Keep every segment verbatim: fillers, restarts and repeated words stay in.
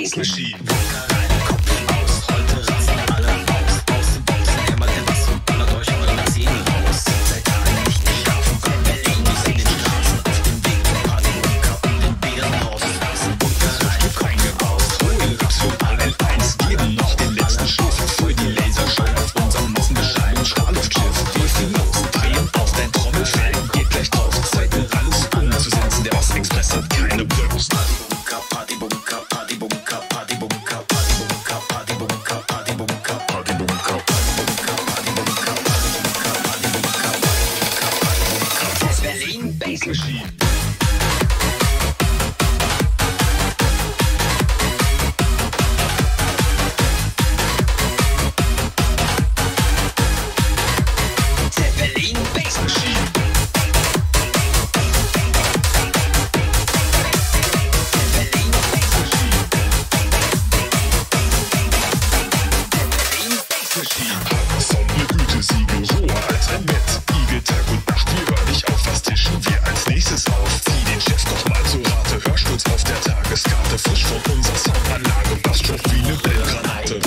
Bass Machine. Bass Machine. Zeppelin Bass Machine. Zeppelin Bass Machine. Zeppelin Bass Machine. Sonne, Gütesiegel, roher alter Nett. Igel Tag und Nacht, wir hören nicht auf, was tischen wir als nächstes auf. Zieh den Chef doch mal zu Rate, Hörsturz auf der Tageskarte. Frisch von unserer Soundanlage, passt schon wie eine Bellgranate.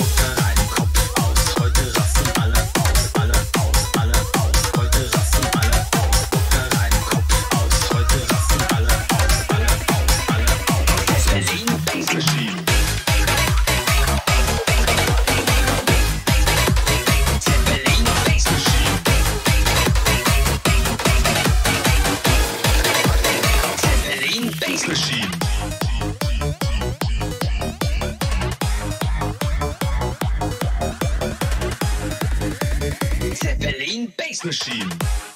Bass Machine. Zeppelin Bass Machine.